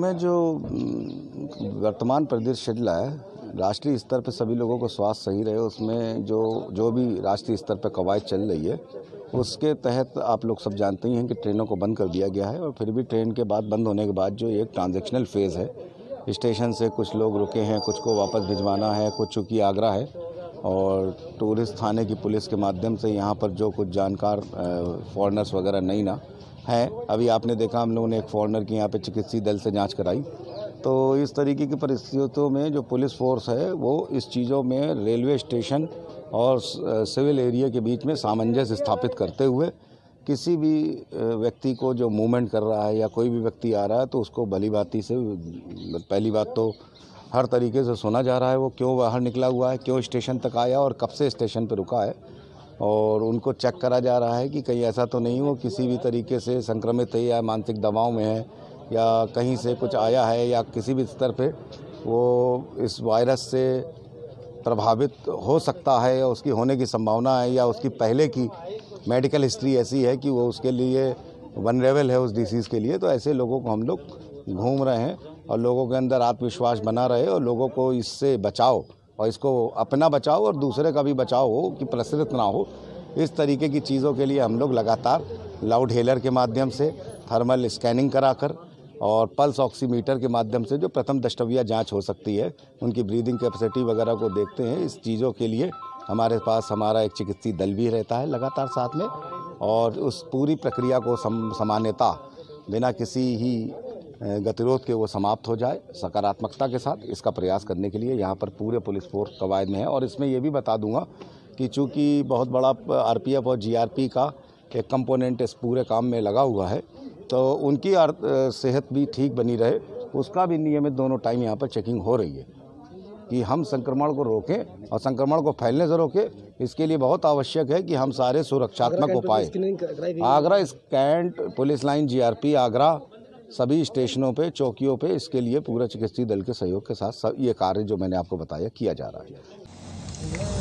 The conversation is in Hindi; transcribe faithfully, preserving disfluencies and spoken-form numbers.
समय जो वर्तमान परिदृश्य चल रहा है, राष्ट्रीय स्तर पर सभी लोगों को स्वास्थ्य सही रहे, उसमें जो जो भी राष्ट्रीय स्तर पर कवायद चल रही है उसके तहत आप लोग सब जानते ही हैं कि ट्रेनों को बंद कर दिया गया है। और फिर भी ट्रेन के बाद बंद होने के बाद जो एक ट्रांजैक्शनल फेज़ है, स्टेशन से कुछ लोग रुके हैं, कुछ को वापस भिजवाना है, कुछ चूँकि आगरा है और टूरिस्ट थाने की पुलिस के माध्यम से यहाँ पर जो कुछ जानकार फॉरेनर्स वगैरह नहीं ना हैं, अभी आपने देखा हम लोगों ने एक फॉरेनर की यहाँ पे चिकित्सीय दल से जांच कराई। तो इस तरीके की परिस्थितियों में जो पुलिस फोर्स है वो इस चीज़ों में रेलवे स्टेशन और सिविल एरिया के बीच में सामंजस्य स्थापित करते हुए किसी भी व्यक्ति को जो मूवमेंट कर रहा है या कोई भी व्यक्ति आ रहा है तो उसको भली भांति से, पहली बात तो हर तरीके से सुना जा रहा है वो क्यों बाहर निकला हुआ है, क्यों स्टेशन तक आया और कब से स्टेशन पर रुका है, और उनको चेक करा जा रहा है कि कहीं ऐसा तो नहीं वो किसी भी तरीके से संक्रमित है या मानसिक दबाव में है या कहीं से कुछ आया है या किसी भी स्तर पे वो इस वायरस से प्रभावित हो सकता है या उसकी होने की संभावना है या उसकी पहले की मेडिकल हिस्ट्री ऐसी है कि वो उसके लिए वनरेबल है उस डिसीज़ के लिए। तो ऐसे लोगों को हम लोग घूम रहे हैं और लोगों के अंदर आत्मविश्वास बना रहे और लोगों को इससे बचाओ और इसको अपना बचाओ और दूसरे का भी बचाओ हो कि प्रसरित ना हो, इस तरीके की चीज़ों के लिए हम लोग लगातार लाउड हेलर के माध्यम से थर्मल स्कैनिंग कराकर और पल्स ऑक्सीमीटर के माध्यम से जो प्रथम दस्तव्या जांच हो सकती है, उनकी ब्रीदिंग कैपेसिटी वगैरह को देखते हैं। इस चीज़ों के लिए हमारे पास हमारा एक चिकित्सीय दल भी रहता है लगातार साथ में, और उस पूरी प्रक्रिया को सम, सामान्यता बिना किसी ही गतिरोध के वो समाप्त हो जाए सकारात्मकता के साथ, इसका प्रयास करने के लिए यहाँ पर पूरे पुलिस फोर्स कवायद में है। और इसमें ये भी बता दूंगा कि चूँकि बहुत बड़ा आरपीएफ और जीआरपी का एक कंपोनेंट इस पूरे काम में लगा हुआ है, तो उनकी सेहत भी ठीक बनी रहे, उसका भी नियमित दोनों टाइम यहाँ पर चेकिंग हो रही है कि हम संक्रमण को रोकें और संक्रमण को फैलने से रोकें। इसके लिए बहुत आवश्यक है कि हम सारे सुरक्षात्मक उपाय, Agra cantt police line GRP Agra सभी स्टेशनों पे चौकियों पे इसके लिए पूरा चिकित्सीय दल के सहयोग के साथ सब ये कार्य जो मैंने आपको बताया किया जा रहा है।